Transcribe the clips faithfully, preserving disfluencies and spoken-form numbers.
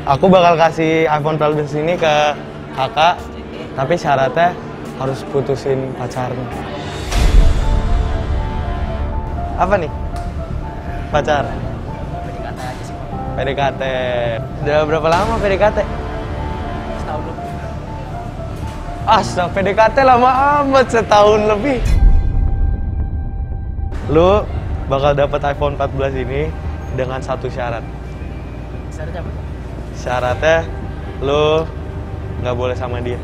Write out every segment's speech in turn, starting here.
Aku bakal kasih iPhone empat belas ini ke kakak, tapi syaratnya harus putusin pacarnya. Apa nih? Pacar? P D K T aja sih. P D K T. Udah berapa lama P D K T? Setahun lebih. Astaga, P D K T lama amat, setahun lebih. Lu bakal dapat iPhone empat belas ini dengan satu syarat. Syaratnya apa? Syaratnya lu nggak boleh sama dia.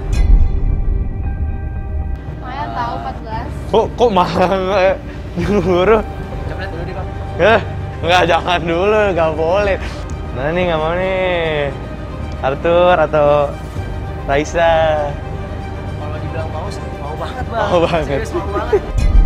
Maya tahu empat belas. Kok kok mahal dulu? Coba dulu deh, Bang. Eh, nggak, jangan dulu, nggak boleh. Nah nih nggak mau nih. Arthur atau Raisa? Kalau dibilang mau sih, mau banget, Bang. Mau banget. Serius mau banget.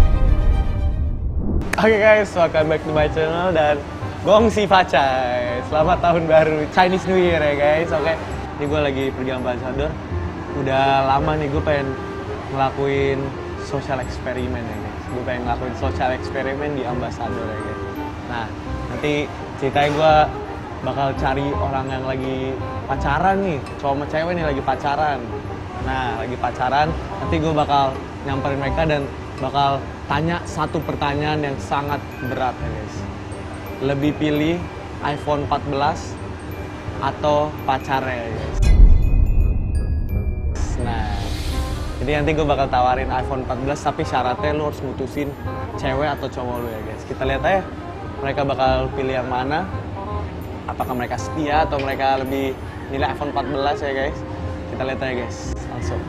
Oke okay guys, welcome back to my channel dan Gongsi Facai. Selamat tahun baru, Chinese New Year ya guys. Oke, okay. Ini gue lagi pergi ambasador. Udah lama nih gue pengen ngelakuin social eksperimen ya guys. Gue pengen ngelakuin social eksperimen di ambasador ya guys. Nah, nanti ceritanya gue bakal cari orang yang lagi pacaran nih, cowok sama cewek nih lagi pacaran. Nah, lagi pacaran, nanti gue bakal nyamperin mereka dan bakal tanya satu pertanyaan yang sangat berat ya guys. Lebih pilih iPhone empat belas atau pacarnya ya guys. Nah, jadi nanti gue bakal tawarin iPhone empat belas tapi syaratnya lu harus mutusin cewek atau cowok lu ya guys. Kita lihat aja mereka bakal pilih yang mana. Apakah mereka setia atau mereka lebih milih iPhone empat belas ya guys. Kita lihat aja guys, langsung.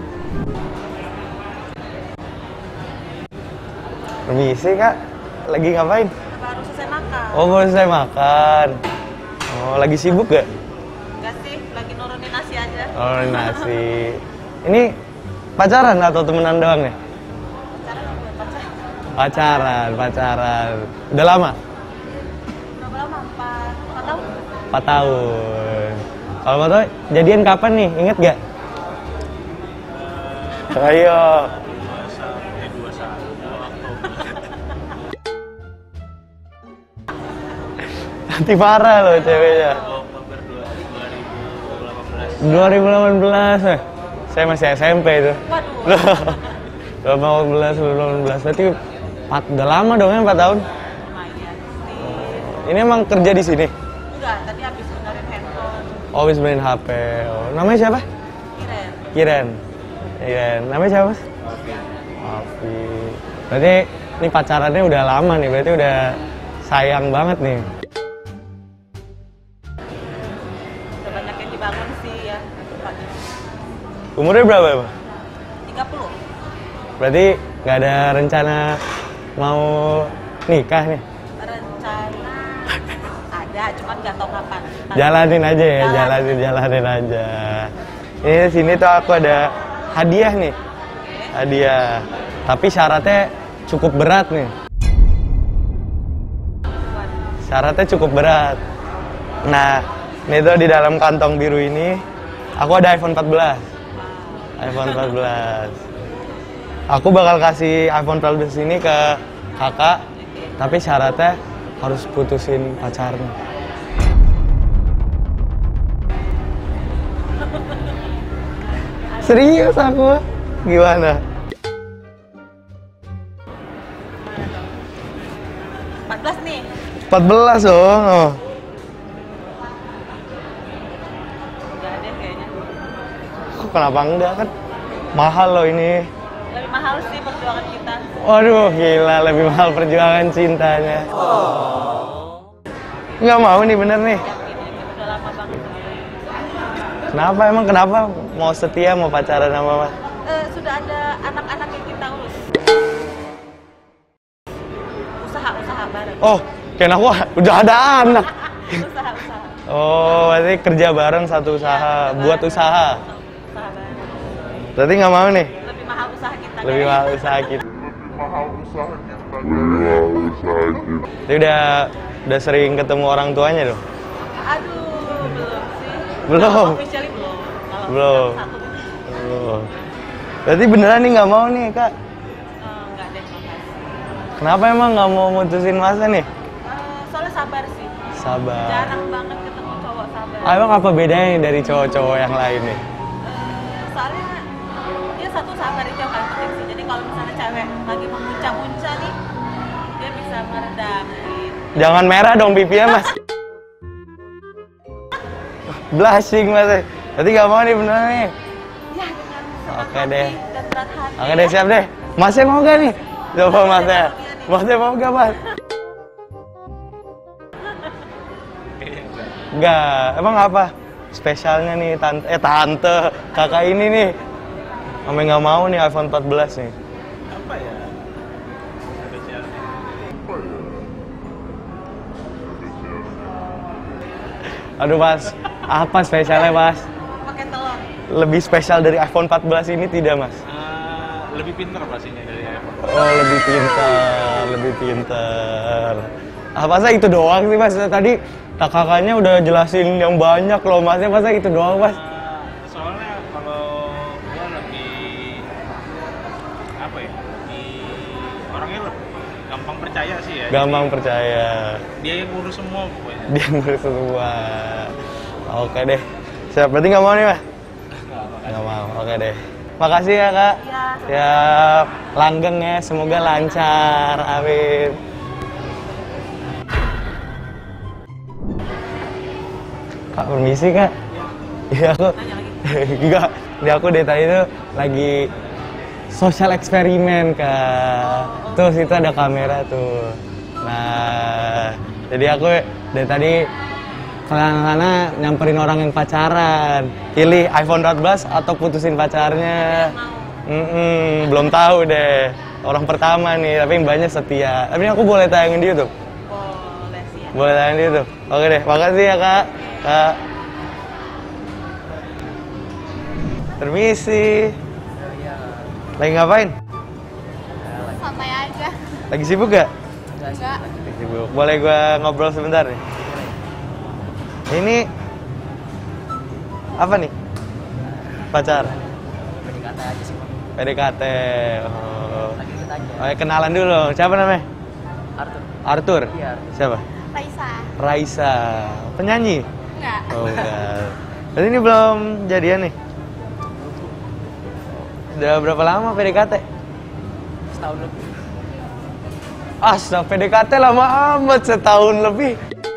Permisi kak, lagi ngapain? Baru selesai makan. Oh baru selesai makan. Oh lagi sibuk gak? Enggak sih, lagi nurunin nasi aja. Oh nasi. Ini pacaran atau temenan doang ya? Pacaran apa buat pacar? Pacaran, pacaran. Udah lama? Berapa lama? Empat, empat tahun? Empat tahun. Kalau mau tau jadian kapan nih? Ingat gak? Ayo. Nanti parah loh ceweknya. Oktober dua ribu delapan belas eh. Saya masih S M P itu. Waduh. dua ribu delapan belas, dua ribu delapan belas. Berarti empat, udah lama dong ya empat tahun? Lumayan sih. Ini emang kerja di sini? Enggak, tadi habis benerin handphone. Oh, habis main H P. Oh, namanya siapa? Kiren. Kiren. Kiren. Namanya siapa, Mas? Alfi. Alfi. Berarti ini pacarannya udah lama nih, berarti udah sayang banget nih. Udah banyak yang dibangun sih ya. Umurnya berapa, Pak? tiga puluh. Berarti nggak ada rencana mau nikah nih? Rencana ada, cuman nggak tahu kapan. Jalanin aja ya, Jalan. jalanin, jalanin aja. Ini sini tuh aku ada hadiah nih. Hadiah. Tapi syaratnya cukup berat nih. Syaratnya cukup berat. Nah, ini tuh di dalam kantong biru ini aku ada iPhone empat belas. iPhone empat belas. Aku bakal kasih iPhone empat belas ini ke kakak, tapi syaratnya harus putusin pacarnya. Serius aku? Gimana? empat belas nih. empat belas dong. Oh. Enggak ada kayaknya. Kok kenapa enggak kan? Mahal loh ini. Lebih mahal sih perjuangan kita. Waduh, gila, lebih mahal perjuangan cintanya. Oh. Nggak mau nih, bener nih. Udah lama banget. Kenapa emang, kenapa mau setia, mau pacaran sama Mas? Eh, sudah ada anak-anak yang kita urus. Usaha-usaha bareng. Oh, kayaknya aku udah ada anak. Usaha-usaha. Oh, berarti kerja bareng satu usaha, Ya, buat bareng. usaha. Usaha bareng. Berarti nggak mau nih? Lebih mahal usaha kita. Lebih kayaknya. mahal usaha kita. mahal usaha kita. Mahal usaha kita. Jadi udah udah sering ketemu orang tuanya dong? Aduh, belum sih. Belum? Kalau officially belum. Kalau Belum. satu, Oh. Berarti beneran nih nggak mau nih kak? eh, nggak deh, makasih. Kenapa emang nggak mau mutusin masa nih? Eh, soalnya sabar sih. Sabar. Jarang banget ketemu cowok sabar. Emang apa bedanya nih dari cowok-cowok yang lain nih? Eh, soalnya dia satu sabar itu yang paling penting sih. Jadi kalau misalnya cewek lagi memuncak-muncak nih, dia bisa meredam. Jangan merah dong pipinya mas. Blushing mas. Berarti gak mau nih beneran nih. Ya dengan senang Oke hati deh. dan berat hati. Oke deh siap deh. Masnya mau gak nih? Coba masnya. Masnya mau gak mas? Enggak. Emang apa? Spesialnya nih tante, eh tante, kakak ini nih. Sampai nggak mau nih iPhone empat belas nih. Apa ya? Spesialnya. Aduh mas, apa spesialnya mas? Pakai telur. Lebih spesial dari iPhone empat belas ini tidak mas? Uh, lebih pintar pastinya dari iPhone. Oh lebih pintar, lebih pintar. Apa sih itu doang sih mas? Tadi kakaknya udah jelasin yang banyak loh masnya, masa itu doang mas? Uh, soalnya kalau gua lebih apa ya? Di orangnya lebih gampang percaya sih ya. Gampang Jadi, percaya. dia yang ngurus semua pokoknya. Dia ngurus semua. Oke deh. Siap, berarti nggak mau nih mas? Nggak mau, oke deh. Makasih ya kak. Iya, Siap, langgeng ya, semoga lancar, amin. Kak, permisi kak. Iya aku. Nanya lagi. Enggak, di aku dari tadi tuh lagi sosial eksperimen kak. Tuh situ ada kamera tuh. Nah, jadi aku dari tadi karena nyamperin orang yang pacaran. Pilih iPhone empat belas atau putusin pacarnya. Mm-mm, belum tahu deh. Orang pertama nih, tapi mbaknya setia. Tapi aku boleh tayangin di YouTube? Boleh sih ya. Boleh tayangin di YouTube? Oke deh, makasih ya kak. Kak. Permisi. Lagi ngapain? Santai aja. Lagi sibuk gak? Enggak. Lagi sibuk. Boleh gua ngobrol sebentar nih? Ini apa nih? Pacar? P D K T aja sih, Bang. P D K T. Oh. Lagi dikit aja. Oh, ya, kenalan dulu. Siapa namanya? Arthur. Arthur. Iya. Siapa? Raisa. Raisa. Penyanyi? Enggak. Oh, enggak. Jadi ini belum jadian nih? Udah berapa lama P D K T? Setahun lebih. Astaga, P D K T lama amat, setahun lebih.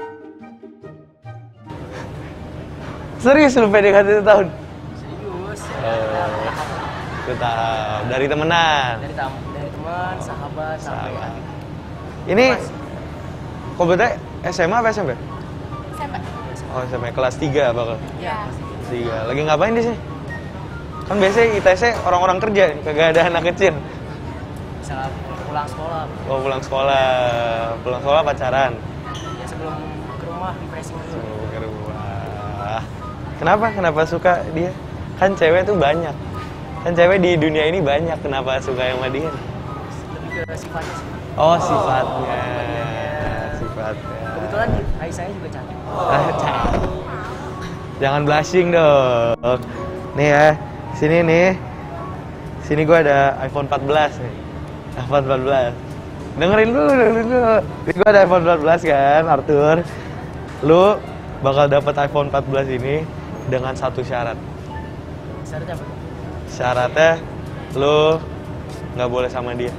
Serius lu P D K T setahun? Serius. Oh, setahun. Dari temenan? Dari tam dari teman, sahabat, sampai Sahabat. Ini, kok beda S M A apa S M P? S M P. Oh, S M P kelas tiga apa? Iya. Kelas tiga. Lagi ngapain di sini? Kan biasanya I T S orang-orang kerja, kagak ada anak kecil. Misalnya pulang sekolah, Oh, pulang sekolah. Pulang sekolah pacaran. ya sebelum ke rumah refreshing dulu. Oh, ke rumah. Kenapa? Kenapa suka dia? Kan cewek tuh banyak. Kan cewek di dunia ini banyak. Kenapa suka yang sama dia? Lebih ke sifatnya sih. Oh, sifatnya. Sifatnya. Kebetulan Raisa juga cantik. Ah, cantik. Jangan blushing dong. Nih ya, sini nih. Sini gua ada iPhone empat belas nih. iPhone empat belas. Dengerin dulu, dengerin dulu. Ini gua ada iPhone empat belas kan, Arthur. Lu bakal dapat iPhone empat belas ini dengan satu syarat. Syaratnya apa? Syaratnya lu nggak boleh sama dia.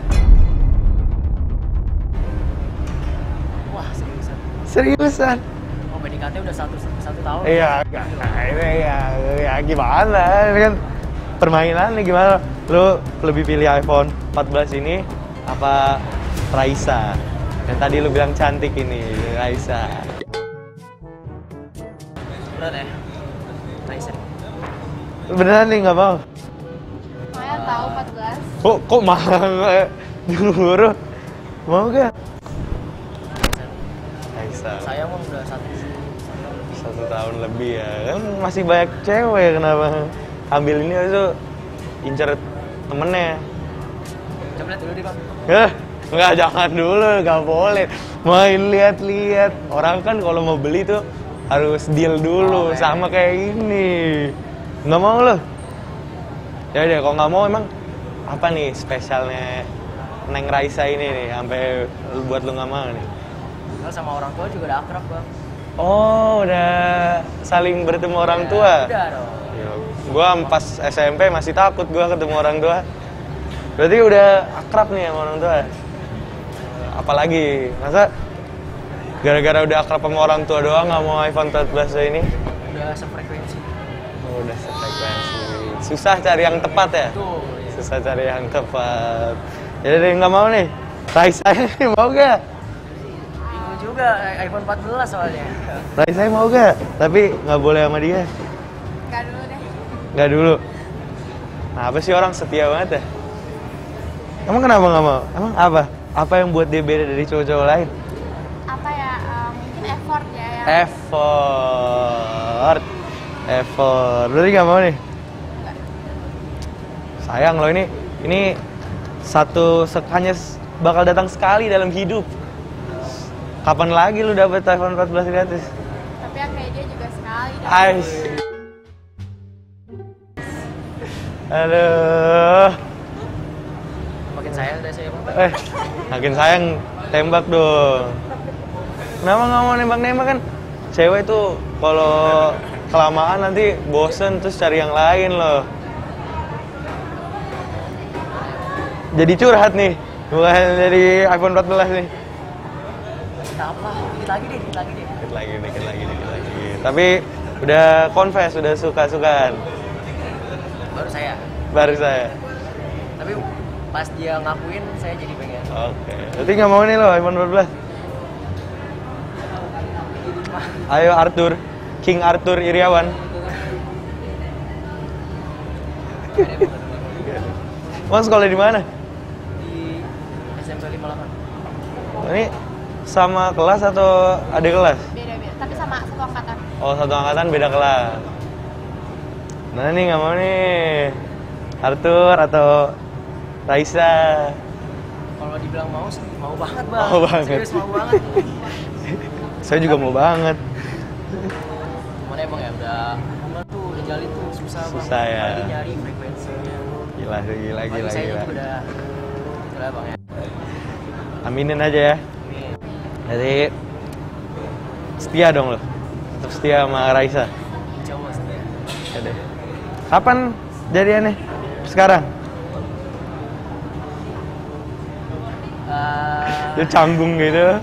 Wah, seriusan. Seriusan? Oh, P D K T udah satu, satu tahun. Iya, nah ini ya, ya gimana? Ini kan permainan nih gimana? Lu lebih pilih iPhone empat belas ini apa Raisa? Yang tadi lu bilang cantik ini, Raisa. Berat ya? Raisa. Beneran nih nggak mau? Saya tahu empat belas. Kok kok mahal? Dulu mau gak? Raisa. Saya mah udah satu, Satu tahun lebih ya, kan masih banyak cewek, kenapa ambil ini aja incer temennya? coba lihat dulu deh, Bang. Hah? Enggak, jangan dulu, nggak boleh main lihat-lihat. Orang kan kalau mau beli tuh harus deal dulu, Oh, sama kayak ini. Nggak mau lo? Ya deh, kalau nggak mau emang apa nih spesialnya Neng Raisa ini nih, sampai buat lu nggak mau nih? Kalau sama orang tua juga udah akrab, Bang. Oh, udah saling bertemu orang tua? Udah dong. Ya, gua pas S M P masih takut gua ketemu orang tua. Berarti udah akrab nih sama orang tua. Apalagi, masa gara-gara udah akrab sama orang tua doang nggak mau iPhone empat belas ini? Udah sefrekuensi. Oh, udah sefrekuensi. Susah cari yang tepat ya? Tuh. Susah cari yang tepat. Jadi dia nggak mau nih. Raisa ini mau gak? Bingung juga iPhone empat belas soalnya. Raisa mau gak? Tapi nggak boleh sama dia. Enggak dulu deh. Nggak dulu. Nah, apa sih orang setia banget ya? Emang kenapa nggak mau? Emang apa? Apa yang buat dia beda dari cowok-cowok lain? Apa ya? eh, mungkin effort ya yang Effort. Effort. Berarti nggak mau nih? Sayang loh ini. Ini satu sek- hanya s- bakal datang sekali dalam hidup. Kapan lagi lu dapet iPhone empat belas gratis? tapi yang kayak dia juga sekali. dong. Ais. Aduh. Makin sayang udah saya Bang. Eh, makin sayang tembak dong. Kenapa nggak mau nembak-nembak kan? Cewek tuh kalau kelamaan nanti bosen terus cari yang lain loh. Jadi curhat nih, bukan dari iPhone empat belas nih. Tahap lah, dikit lagi deh, dikit lagi deh. Dikit lagi, dikit lagi, dikit lagi. Tapi udah confess, udah suka-sukaan. Baru saya. Baru saya. Tapi pas dia ngakuin, saya jadi pengen. Oke. Berarti nggak mau nih lo iPhone empat belas? Ayo Arthur, King Arthur Iriawan. Mas sekolah di mana? Di S M P lima puluh delapan. Ini sama kelas atau adik kelas? Beda-beda, tapi sama satu angkatan. Oh, satu angkatan beda kelas. Nah nih nggak mau nih. Arthur atau Raisa? Kalau dibilang mau sih, mau banget bang. Mau banget. Serius mau banget. Saya juga mau banget. Cuman emang ya udah hubungan tuh ngejalin tuh susah, Susah bang. ya. Apalagi nyari frekuensinya. Gila, gila, Apalagi gila, saya gila. juga udah, udah bang ya. Aminin aja ya. Amin. Jadi setia dong lo. Tetap setia sama Raisa. Coba setia. Ya deh. Kapan jadiannya? Sekarang? Eh, Dia canggung gitu.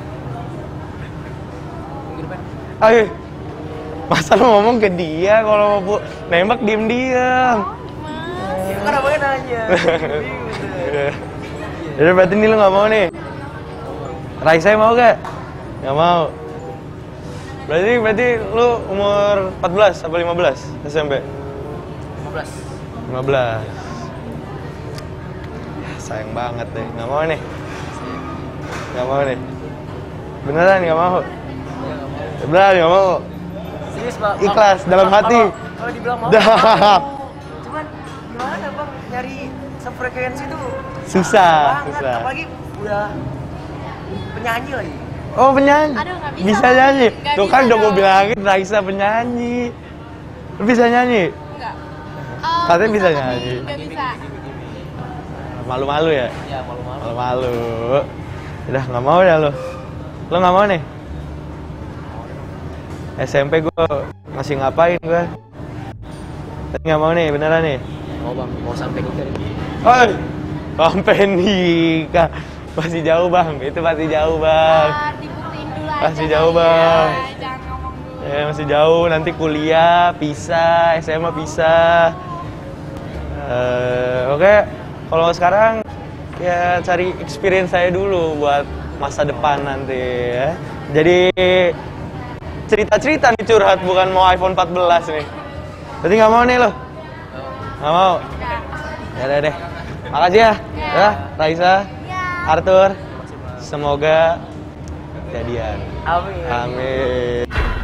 minggu depan. Ayo. Masa lo ngomong ke dia kalau mau bu nembak diem-diem. Ya, kan abangnya nanya. Bingung deh. Jadi berarti ini lo nggak mau nih? Raisa mau gak? Nggak mau. Berarti berarti lu umur empat belas atau lima belas S M P? lima belas. lima belas. Sayang banget deh, nggak mau nih. Nggak mau nih. Beneran nggak mau? Ya, nggak mau. Beneran nggak mau? Serius bang. Ikhlas, Bang, dalam bang, hati. Kalau, kalau dibilang mau, Dah. mau. Cuman gimana bang nyari sefrekuensi tuh Susah, banget. susah. Apalagi udah penyanyi lagi. Oh penyanyi? Aduh, nggak bisa, Bisa Bang. nyanyi? Nggak Tuh bisa kan udah gue dong. bilangin Raisa penyanyi. Lu bisa nyanyi? Enggak. Oh, Katanya bisa tapi nyanyi. Nggak bisa. Malu-malu ya? Ya malu-malu. Malu-malu. Udah nggak mau ya lo? Lo nggak mau nih? S M P gue masih ngapain gue? Tapi nggak mau nih, beneran nih? Mau bang, mau sampai nikah deh. Oi, sampai nikah masih jauh bang, itu masih jauh bang. Ah, dibuktiin dulu aja. Masih jauh, kali ya. Bang. Jangan ngomong dulu. Ya masih jauh, nanti kuliah pisah, S M A pisah. Eh, Oke, kalau sekarang ya cari experience saya dulu buat masa depan nanti ya. Jadi cerita-cerita nih curhat, bukan mau iPhone empat belas nih. Berarti nggak mau nih lo? Nggak mau? Ya udah deh. Makasih ya. Ya, Raisa, Arthur. Semoga jadian. Amin. Amin.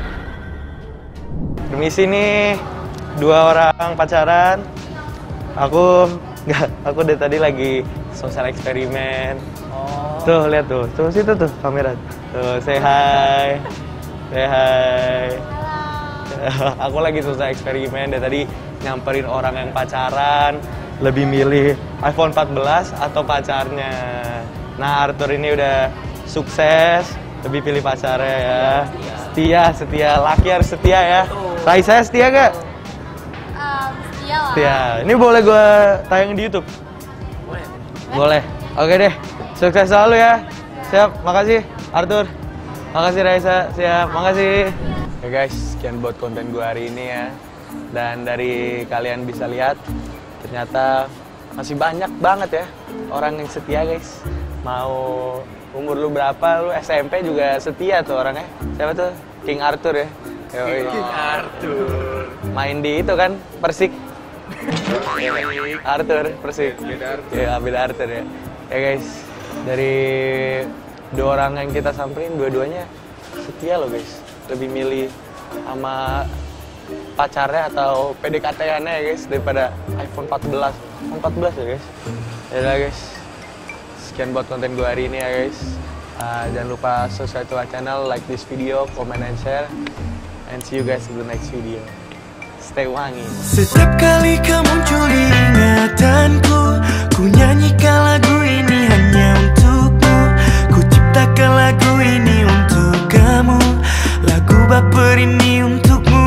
Permisi nih, dua orang pacaran. Aku nggak, aku dari tadi lagi sosial eksperimen. Oh. Tuh lihat tuh, tuh situ tuh kamera. Tuh say hi, say hi. Aku lagi sosial eksperimen dari tadi nyamperin orang yang pacaran, lebih milih iPhone empat belas atau pacarnya. Nah Arthur ini udah sukses, lebih pilih pacarnya ya. Setia, setia. Laki harus setia ya. Raisa setia gak? Um, setia lah. Setia. Ini boleh gue tayang di YouTube? Boleh. Boleh. Oke deh. Sukses selalu ya. Siap. Makasih Arthur. Makasih Raisa. Siap. Makasih. Oke guys, sekian buat konten gue hari ini ya. Dan dari kalian bisa lihat, ternyata masih banyak banget ya orang yang setia guys. Mau umur lu berapa, lu S M P juga setia tuh orangnya. Siapa tuh? King Arthur ya. Yoi. King Arthur. Main di itu kan, Persik. Arthur, Persik. Beda Arthur. Ya, beda Arthur ya. Ya guys, dari dua orang yang kita samperin, dua-duanya setia loh guys. Lebih milih sama pacarnya atau P D K T-annya ya guys daripada iPhone empat belas. empat belas ya guys. Ya udah guys. Sekian buat konten gue hari ini ya guys. Uh, jangan lupa subscribe to our channel, like this video, comment and share, and see you guys in the next video. Stay wangi. Setiap kali kau muncul di